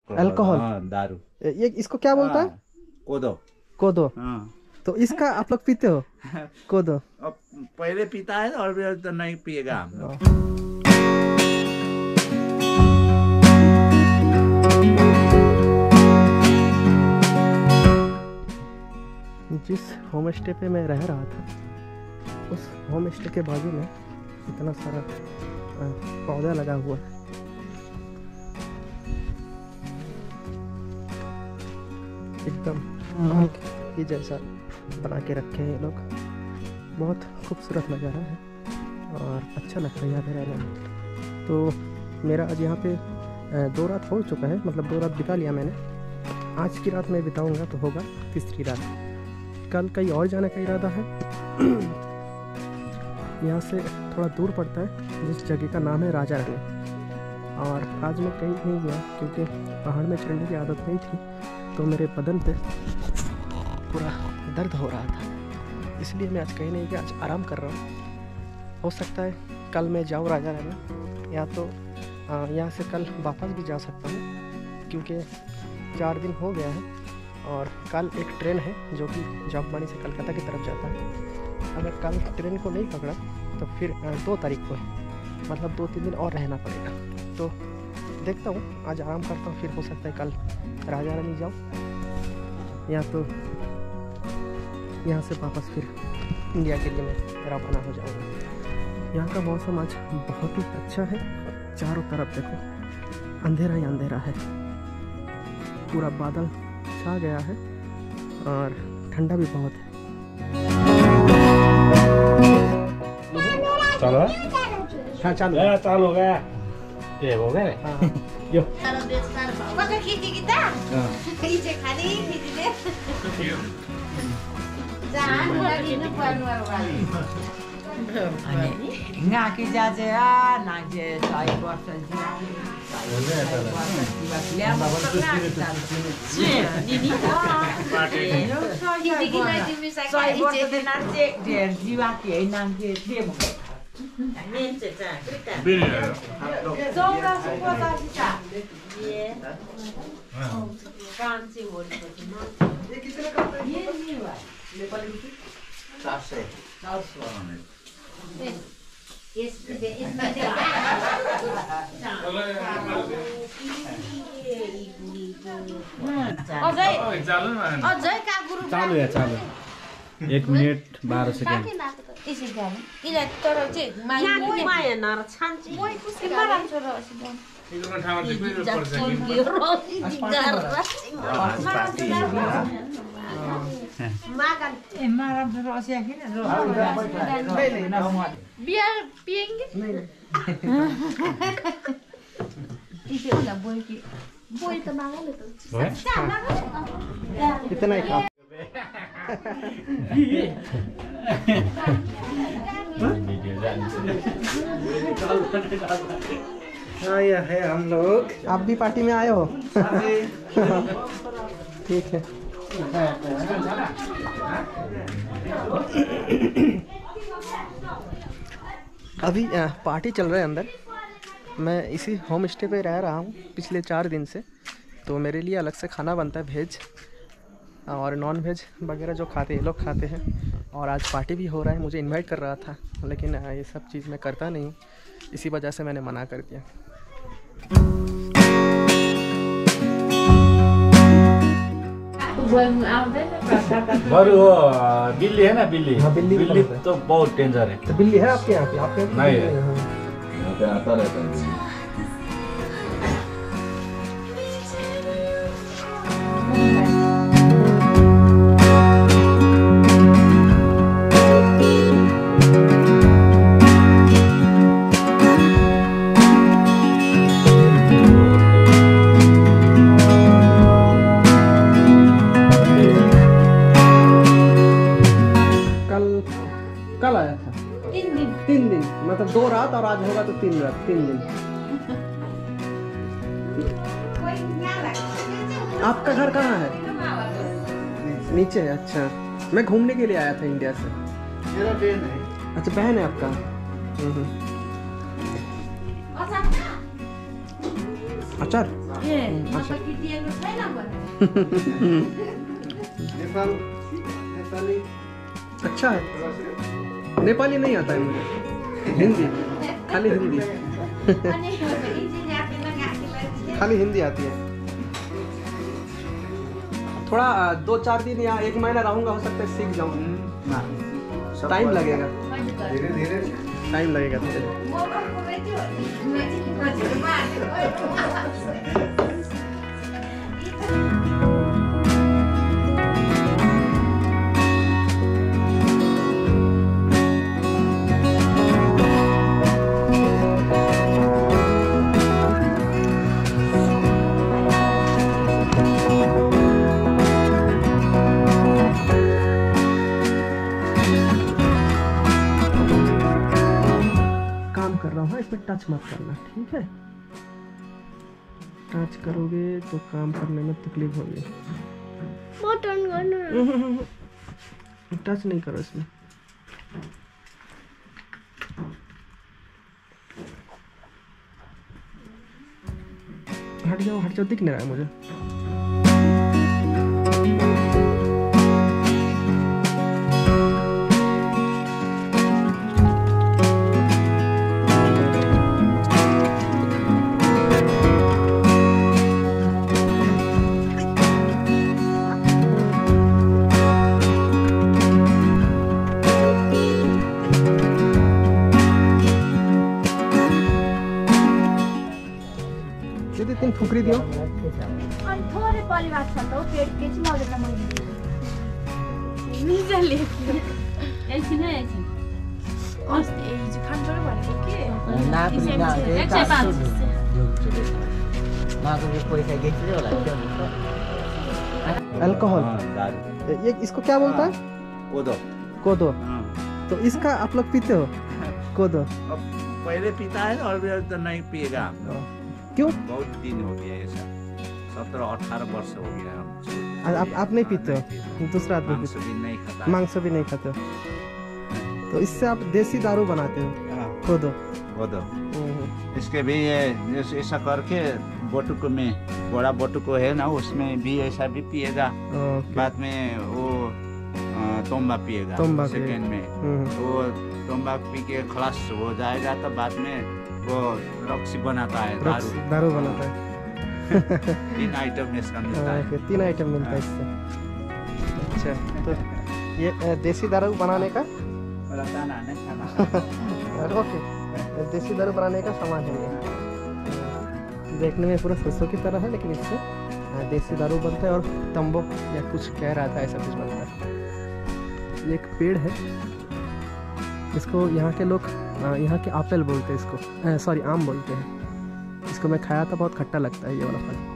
Alcohol. दारू। ये इसको क्या बोलता है? कोदो। कोदो। हाँ। तो इसका आप लोग पीते हो कोदो? अब पहले पीता है और फिर तो नहीं पिएगा हम लोग। जिस होम स्टे पे मैं रह रहा था उस होम स्टे के बाजू में इतना सारा पौधा लगा हुआ है। एकदम बाग के जैसा बना के रखे हैं ये लोग। बहुत खूबसूरत नज़ारा है और अच्छा लगता है यहाँ पे रहने में। तो मेरा आज यहाँ पे 2 रात हो चुका है, मतलब 2 रात बिता लिया मैंने। आज की रात मैं बिताऊंगा तो होगा तीसरी रात। कल कहीं और जाने का इरादा है। यहाँ से थोड़ा दूर पड़ता है जिस जगह का नाम है राजा रानी। और आज मैं कहीं नहीं गया क्योंकि पहाड़ में चढ़ने की आदत नहीं थी, तो मेरे बदन पे पूरा दर्द हो रहा था, इसलिए मैं आज कहीं नहीं गया। आज आराम कर रहा हूँ। हो सकता है कल मैं जाऊँ राजा रानी, या तो यहाँ से कल वापस भी जा सकता हूँ क्योंकि 4 दिन हो गया है। और कल एक ट्रेन है जो कि जोगबानी से कलकत्ता की तरफ जाता है। अगर कल ट्रेन को नहीं पकड़ा तो फिर 2 तारीख को है, मतलब 2-3 दिन और रहना पड़ेगा। तो देखता हूँ, आज आराम करता हूँ, फिर हो सकता है कल राजा रानी जाऊँ, या तो यहाँ से वापस फिर इंडिया के लिए मैं रवाना हो जाऊँगा। यहाँ का मौसम आज बहुत ही अच्छा है। चारों तरफ देखो अंधेरा ही अंधेरा है, पूरा बादल छा गया है और ठंडा भी बहुत है। चालू है? हाँ चालू है। चालू हो गया। ये हो गया है। हाँ। यो खिची kita खिचे खाली खिचीले जान lagi nu luar kali ngaki jaje naje sai borsa ji चालू है। चालू 1 minute 12 second. biar piengin isi udah boy tenang itu इतना ही काफी। हाँ ये है हम लोग। आप भी पार्टी में आए हो? ठीक है। अभी पार्टी चल रहा है अंदर। मैं इसी होम स्टे पे रह रहा हूँ पिछले 4 दिन से, तो मेरे लिए अलग से खाना बनता है, वेज और नॉन वेज वगैरह जो खाते हैं लोग खाते हैं। और आज पार्टी भी हो रहा है, मुझे इनवाइट कर रहा था, लेकिन ये सब चीज़ मैं करता नहीं हूँ, इसी वजह से मैंने मना कर दिया। बरु वो बिल्ली है ना, बिल्ली। हाँ, बिल्ली बिल्ली तो बहुत डेंजर है। तो बिल्ली है आपके यहाँ पे? आपके नहीं है। यहाँ पे आता रहता है। कल आया था? 3 दिन मतलब 2 रात और आज होगा तो 3 रात, 3 दिन। आपका घर कहाँ है? नीचे है। अच्छा, मैं घूमने के लिए आया था इंडिया से। मेरा बहन है। अच्छा, बहन है आपका? अचार अच्छा है। नेपाली नहीं आता है मुझे, हिंदी, खाली हिंदी खाली हिंदी आती है। थोड़ा 2-4 दिन या 1 महीना रहूंगा, हो सकता है सीख जाऊँ। टाइम लगेगा, धीरे धीरे टाइम लगेगा धीरे। कर रहा हूँ, इस पर टच मत करना, ठीक है? टच करोगे तो काम करने में तकलीफ होगी। टच नहीं करो इसमें। हट जाओ, हट जाओ, दिख नहीं रहा है मुझे। तीन फुकरी दियो। अनि थोरै परिवार छ त हो, पेट के चाहिँ मले त मैले निजा लेख्यो। एकछिन है, एकछिन। अस्ति हिजो खान्छु भनेको के? अल्कोहल, ये इसको क्या बोलता है? कोदो। कोदो। तो इसका आप लोग पीते हो कोदो? पहले पीता है और भी तो नहीं पिएगा हम लोग। क्यों? बहुत दिन हो गया ऐसा, 17-18 वर्ष हो गया हम। आप नहीं पीते हो? दूसरा आदमी मांस भी नहीं खाता। मांस भी नहीं खाते हो? तो इससे आप देसी दारू बनाते हो? कोदो। कोदो इसके भी ऐसा करके बोटुको में, बड़ा बोटुको है ना, उसमें भी ऐसा भी पिएगा। बाद में वो तोम्बा पिएगा सेकेंड में। वो तोम्बा पी के खलास हो जाएगा तो बाद में वो रक्सी बनाता है, दारू बनाता है। 3 आइटम इसका मिलता है। 3 आइटम मिलता है इससे। अच्छा, तो ये देसी दारू बनाने का ओके, देसी दारू बनाने का सामान है ये। देखने में पूरा सरसों की तरह है, लेकिन इससे देसी दारू बनता है और तंबो या कुछ कह रहा था, ऐसा कुछ बनता है। ये एक पेड़ है, इसको यहाँ के लोग यहाँ के एप्पल बोलते हैं इसको, सॉरी आम बोलते हैं इसको। मैं खाया था, बहुत खट्टा लगता है ये वाला फल।